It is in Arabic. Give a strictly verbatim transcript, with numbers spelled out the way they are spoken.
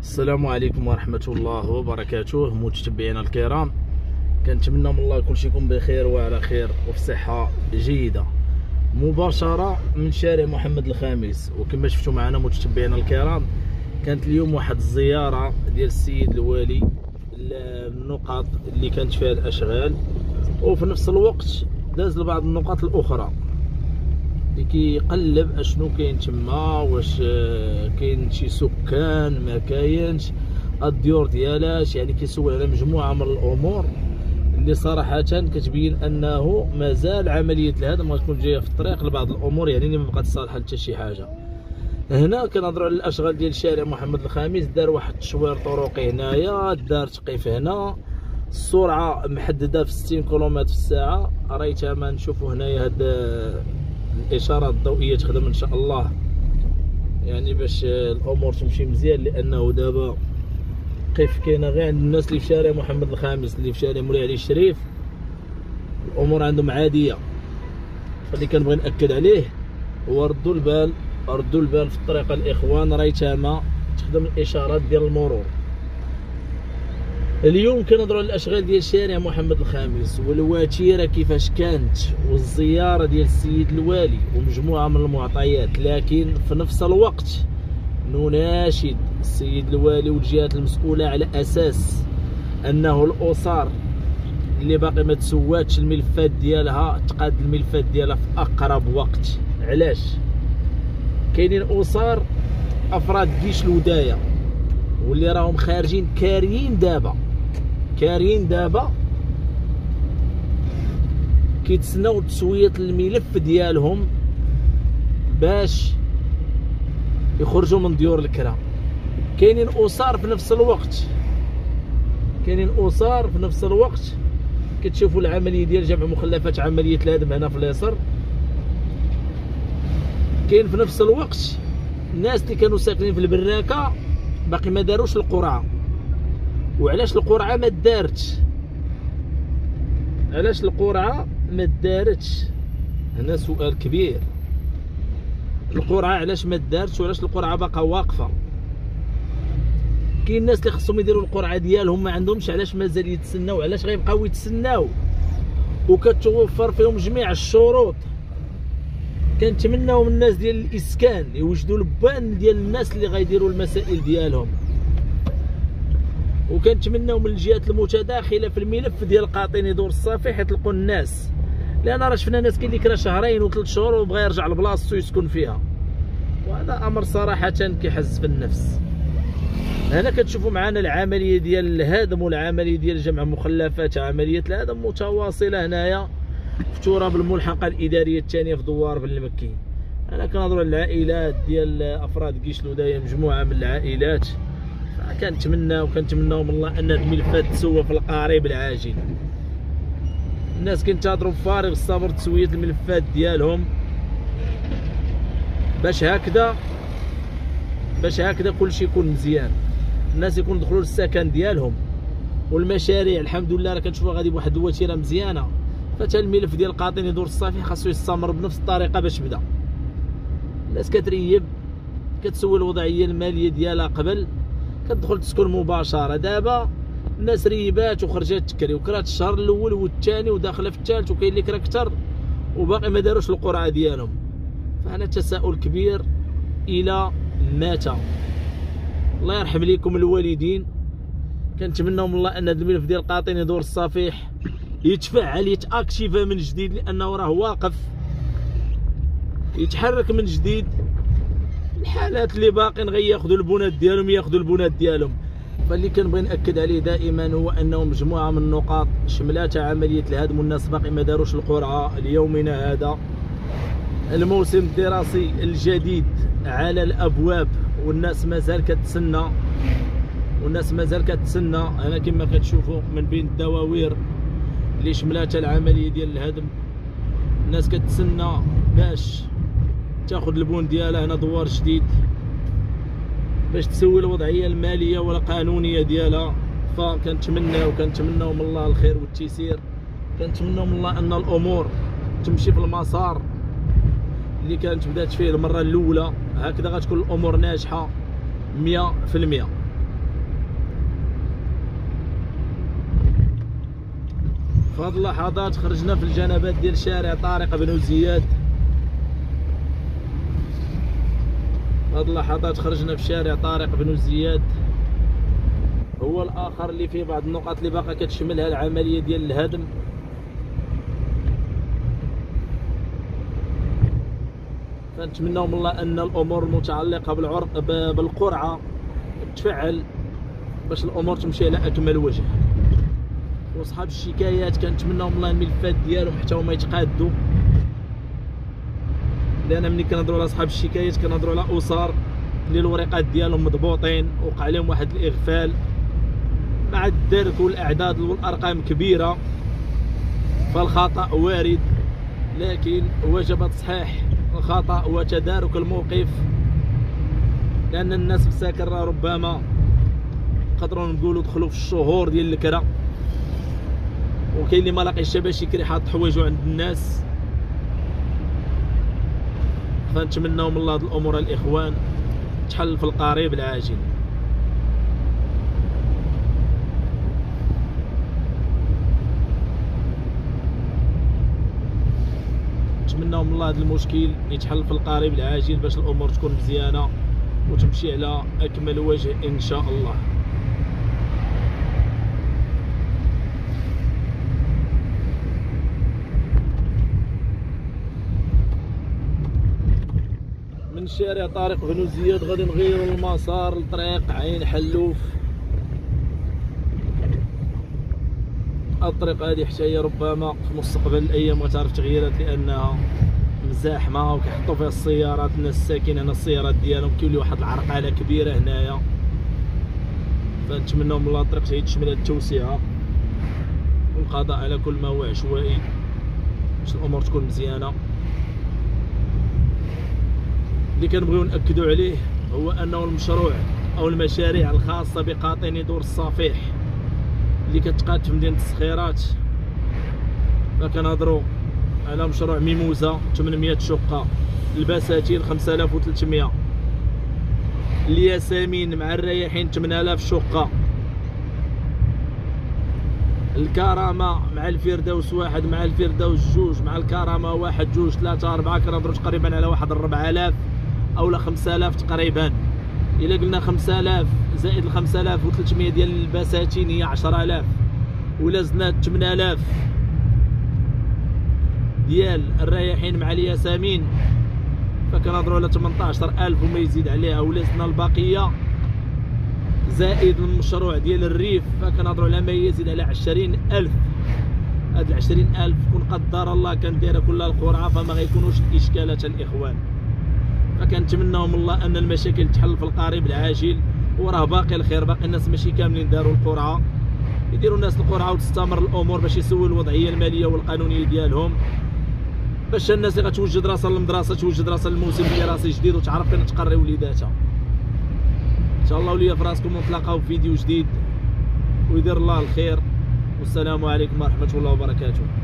السلام عليكم ورحمة الله وبركاته. متتبعينا الكرام، كنتمنى من الله كلشي يكون بخير وعلى خير وفي صحة جيدة. مباشرة من شارع محمد الخامس، وكما شفتوا معنا متتبعينا الكرام، كانت اليوم واحد الزيارة ديال السيد الوالي النقاط اللي كانت فيها الأشغال، وفي نفس الوقت داز لبعض النقاط الأخرى اللي كيقلب اشنو كاين تما، واش كاين شي سكان ما كاينش، الديور ديالاش، يعني كيسول على مجموعه من الامور اللي صراحه كتبين انه مازال عمليه الهدم غتكون جايه في الطريق لبعض الامور، يعني اللي ما بقات صالحه حتى شي حاجه. هنا كنهضروا على الاشغال ديال شارع محمد الخامس، دار واحد التشوير طرقي هنايا، دار تقيف هنا، السرعه محدده في ستين كيلومتر في الساعه، ريتها ما نشوفوا هنايا هاد الاشارات الضوئيه تخدم ان شاء الله، يعني باش الامور تمشي مزيان، لانه دابا كيف كاينه غير عند الناس اللي في شارع محمد الخامس، اللي في شارع مولاي علي الشريف الامور عندهم عاديه. فاللي كنبغي ناكد عليه هو ردوا البال، ردوا البال في الطريقه الاخوان، راه تما تخدم الاشارات ديال المرور. اليوم كنهضروا على الاشغال ديال شارع محمد الخامس والوتيره كيفاش كانت، والزياره ديال السيد الوالي ومجموعه من المعطيات، لكن في نفس الوقت نناشد السيد الوالي والجهات المسؤوله على اساس انه الاسر اللي باقي ما تسواتش الملفات ديالها تقاد الملفات ديالها في اقرب وقت. علاش؟ كاينين اسر افراد جيش الودايه واللي راهم خارجين كاريين دابا كاريين دابا كيتسناو تسويه الملف ديالهم باش يخرجوا من ديور الكرا. كاينين اسر في نفس الوقت كاينين اسر في نفس الوقت كتشوفوا العمليه ديال جمع مخلفات عمليه الهدم هنا في اليسر. كاين في نفس الوقت الناس اللي كانوا ساكنين في البراكه باقي ما داروش القرعه. وعلاش القرعه ما دارتش؟ علاش القرعه ما دارتش؟ هنا سؤال كبير. القرعه علاش ما دارتش وعلاش القرعه باقا واقفه؟ كاين الناس اللي خصهم يديروا القرعه ديالهم ما عندهمش، علاش مازال يتسناو؟ علاش غيبقاو يتسناو وكتوفر فيهم جميع الشروط؟ كنتمناو من الناس ديال الاسكان يوجدوا البان ديال الناس اللي غيديروا المسائل ديالهم، وكنتمناو من الجهات المتداخله في الملف ديال قاطني دور الصافي يطلقوا الناس، لان راه شفنا ناس كاين اللي كرا شهرين وثلاث شهور وبغى يرجع لبلاصتو يسكن فيها، وهذا امر صراحه كيحز في النفس. هنا كتشوفوا معنا العمليه ديال الهدم والعمليه ديال جمع مخلفات عمليه الهدم متواصله هنايا في تراب الملحقه الاداريه الثانيه في دوار بن المكي. انا كنهضروا على العائلات ديال افراد جيش الودايه، مجموعه من العائلات، فكنتمنى وكنتمناو من الله ان هاد الملفات تسوى في القريب العاجل. الناس كينتظروا بفارغ الصبر تسويه الملفات ديالهم باش هكذا باش هكذا كلشي يكون مزيان، الناس يكون دخلوا للسكن ديالهم، والمشاريع الحمد لله راه كنشوفوها غادي بواحد الوتيره مزيانه. فتا الملف ديال قاطني دور الصافي خاصو يستمر بنفس الطريقه باش بدا. الناس كتريب كتسوي الوضعيه الماليه ديالها قبل كتدخل تسكن مباشره. دابا الناس ريبات وخرجات تكري وكرات الشهر الاول والثاني وداخله في الثالث، وكاين اللي كرا اكثر وباقي ما داروش القرعه ديالهم. فهنا تساؤل كبير الى متى؟ الله يرحم ليكم الوالدين. كنتمناو من الله ان هذا الملف ديال قاطني دور الصفيح يتفعل يتاكتيفا من جديد، لانه راه واقف يتحرك من جديد. الحالات اللي باقين غياخذوا البنات ديالهم ياخذوا البنات ديالهم. فاللي كنبغي ناكد عليه دائما هو انه مجموعه من النقاط شملاتها عمليه الهدم، والناس باقي ما داروش القرعه ليومنا هذا. الموسم الدراسي الجديد على الابواب، والناس مازال كتسنى والناس مازال كتسنى. انا كما كتشوفوا من بين الدواوير اللي شملاتها العمليه ديال الهدم، الناس كتسنى باش تاخذ البون ديالها هنا دوار جديد باش تسوي الوضعيه الماليه والقانونيه ديالها. فكنتمناو كنتمناو من الله الخير والتيسير، كنتمناو من الله ان الامور تمشي في المسار اللي كانت بدات فيه المره الاولى. هكذا غتكون الامور ناجحه مية في المية. في هذه اللحظات خرجنا في الجنبات ديال شارع طارق بن زياد. في هذه اللحظات خرجنا في شارع طارق بن زياد، هو الاخر اللي فيه بعض النقاط اللي باقا كتشملها العمليه ديال الهدم. فنتمناو من الله ان الامور المتعلقه بالعرق بالقرعه تفعل باش الامور تمشي على اكمل وجه. وصحاب الشكايات كنتمناو من الله الملفات ديالهم حتى هما يتقادوا، لان ملي كنهضروا على صحاب الشكايات كنهضروا على اسر اللي الوريقات ديالهم مضبوطين وقع عليهم واحد الاغفال مع الدرك والاعداد والارقام كبيره، فالخطا وارد، لكن وجب تصحيح الخطا وتدارك الموقف، لان الناس مساكن ربما نقدروا نقولوا دخلوا في الشهور ديال الكرا، وكاين اللي ما لاقيش باش يكري حاط حوايجو عند الناس. فنتمناو من الله هاد الامور الاخوان تحل في القريب العاجل. نتمناو من الله هذا المشكل يتحل في القريب العاجل باش الامور تكون مزيانه وتمشي على اكمل وجه ان شاء الله. من شارع طارق بن زياد غادي نغيروا المسار لطريق عين حلوف. الطريق هذه حتى هي ربما في مستقبل الايام غتعرف تغييرات، لانها مزاحمه وكيحطوا فيها السيارات، الناس الساكنه هنا السيارات ديالهم كيولي واحد العرقله كبيره هنايا. فنتمناو من الله الطريق تشمل التوسعه والقضاء على كل ما هو عشوائي باش الامور تكون مزيانه. اللي كنبغيو ناكدوا عليه هو انه المشروع او المشاريع الخاصه بقاطني دور الصفيح اللي كتقاد في مدينه الصخيرات، فكنهضروا على مشروع ميموزه ثمانمية شقه، البساتين خمسة آلاف وثلاثمية، الياسمين مع الرياحين ثمانية آلاف شقه، الكرامه مع الفردوس واحد مع الفردوس جوج مع الكرامه واحد جوج ثلاثه اربعه، كنهضروا تقريبا على واحد أربعة آلاف او لا خمسة آلاف تقريبا. الا قلنا خمسة آلاف زائد ال خمسة آلاف وثلاثمية ديال البساتين هي عشرة آلاف، ولا زدنا ثمانية آلاف ديال الرياحين مع الياسمين فكنهضروا على ثمنطاش ألف وما يزيد عليها، ولا زدنا البقيه زائد المشروع ديال الريف فكنهضروا على ما يزيد على عشرين ألف. هاد العشرين ألف كون قدر الله كان دايره كلها القرعه فما غيكونوش الاشكالات الاخوان. فكنتمناو من الله ان المشاكل تحل في القريب العاجل، وراه باقي الخير، باقي الناس ماشي كاملين داروا القرعه، يديروا الناس القرعه وتستمر الامور باش يسووا الوضعيه الماليه والقانونيه ديالهم، باش الناس اللي غتوجد راسها للمدرسه توجد راسها للموسم الدراسي جديد وتعرف فين تقري وليداتها. ان شاء الله وليا في راسكم ونتلاقاو في فيديو جديد ويدير الله الخير، والسلام عليكم ورحمه الله وبركاته.